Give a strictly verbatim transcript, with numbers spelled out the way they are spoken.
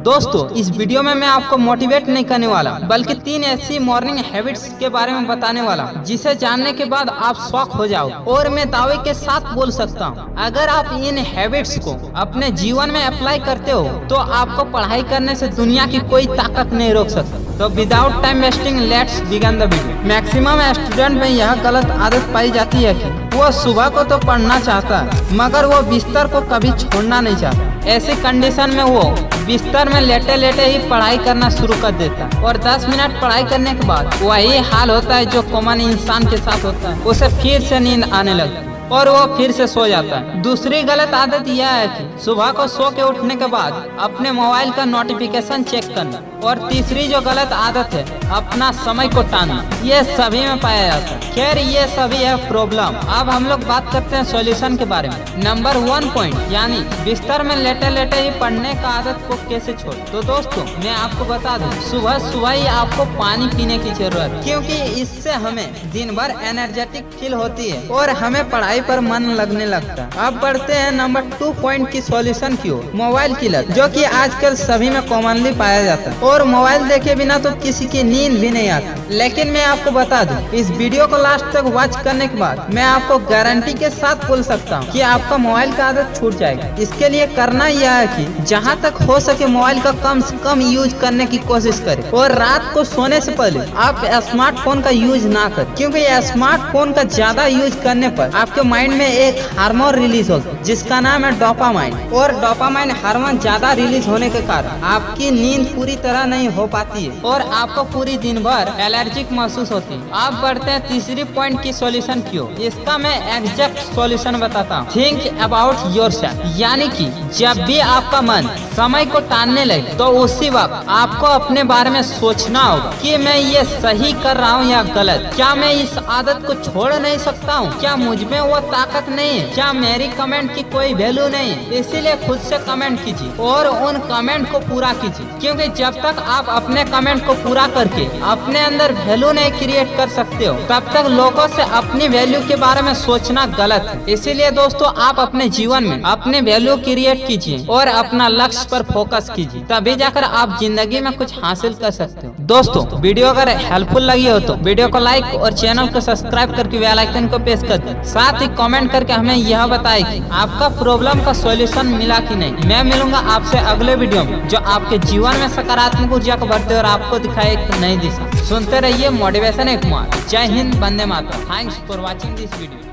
दोस्तों इस वीडियो में मैं आपको मोटिवेट नहीं करने वाला बल्कि तीन ऐसी मॉर्निंग हैबिट्स के बारे में बताने वाला जिसे जानने के बाद आप शॉक हो जाओ। और मैं दावे के साथ बोल सकता हूँ, अगर आप इन हैबिट्स को अपने जीवन में अप्लाई करते हो तो आपको पढ़ाई करने से दुनिया की कोई ताकत नहीं रोक सकती। तो without time wasting let's begin the video. Maximum student में यह गलत आदत पाई जाती है कि वो सुबह को तो पढ़ना चाहता है मगर वो बिस्तर को कभी छोड़ना नहीं चाहता। ऐसी कंडीशन में वो बिस्तर में लेटे लेटे ही पढ़ाई करना शुरू कर देता है और दस मिनट पढ़ाई करने के बाद वही हाल होता है जो कॉमन इंसान के साथ होता है। उसे फिर से नींद आने लगती है और वो फिर से सो जाता है। दूसरी गलत आदत यह है कि सुबह को सो के उठने के बाद अपने मोबाइल का नोटिफिकेशन चेक करना। और तीसरी जो गलत आदत है अपना समय को टालना, ये सभी में पाया जाता है। खैर ये सभी है प्रॉब्लम। अब हम लोग बात करते हैं सॉल्यूशन के बारे में। नंबर वन पॉइंट यानी बिस्तर में लेटे लेटे ही पढ़ने का आदत को कैसे छोड़। तो दोस्तों मैं आपको बता दूं, सुबह सुबह ही आपको पानी पीने की जरूरत है क्योंकि इससे हमें दिन भर एनर्जेटिक फील होती है और हमें पढ़ाई पर मन लगने लगता है। अब बढ़ते हैं नंबर टू पॉइंट की सॉल्यूशन की ओर, मोबाइल की लत, जो कि आजकल सभी में कॉमनली पाया जाता है। और मोबाइल देखे बिना तो किसी की नींद भी नहीं आती। लेकिन मैं आपको बता दूं, इस वीडियो को लास्ट तक वॉच करने के बाद मैं आपको गारंटी के साथ बोल सकता हूं कि आपका मोबाइल का आदत छूट जाएगा। इसके लिए करना यह है कि जहां तक हो सके मोबाइल का कम से कम यूज करने की कोशिश करें और रात को सोने से पहले आप स्मार्टफोन का यूज ना करें क्योंकि स्मार्टफोन का ज्यादा यूज करने पर आपके माइंड में एक हार्मोन रिलीज होता है जिसका नाम है डोपामाइन। और डोपामाइन हार्मोन ज्यादा रिलीज होने के कारण आपकी नींद पूरी तरह नहीं हो पाती है और आपको पूरी दिन भर एलर्जिक महसूस होती है। आप बढ़ते हैं तीसरी पॉइंट की सॉल्यूशन की ओर। इसका मैं एग्जैक्ट सॉल्यूशन बताता हूँ। थिंक अबाउट योरसेल्फ, यानी कि जब भी आपका मन समय को टालने लगे तो उसी वक्त आपको अपने बारे में सोचना होगा कि मैं ये सही कर रहा हूँ या गलत। क्या मैं इस आदत को छोड़ नहीं सकता हूँ? क्या मुझ में वो ताकत नहीं है? क्या मेरी कमेंट की कोई वैल्यू नहीं है? इसीलिए खुद से कमेंट कीजिए और उन कमेंट को पूरा कीजिए क्योंकि जब तक आप अपने कमेंट को पूरा करके अपने अंदर वैल्यू नहीं क्रिएट कर सकते हो तब तक लोगों से अपनी वैल्यू के बारे में सोचना गलत है। इसीलिए दोस्तों आप अपने जीवन में अपने वैल्यू क्रिएट कीजिए और अपना लक्ष्य पर फोकस कीजिए, तभी जाकर आप जिंदगी में कुछ हासिल कर सकते हो। दोस्तों वीडियो अगर हेल्पफुल लगी हो तो वीडियो को लाइक और चैनल को सब्सक्राइब करके बेल आइकन को प्रेस कर दें। साथ ही कमेंट करके हमें यह बताएं कि आपका प्रॉब्लम का सॉल्यूशन मिला कि नहीं। मैं मिलूंगा आपसे अगले वीडियो में जो आपके जीवन में सकारात्मक ऊर्जा को बढ़ते और आपको दिखाए एक नई दिशा। सुनते रहिए मोटिवेशन एक कुमार। जय हिंद, वंदे मातरम। Thanks for watching this video.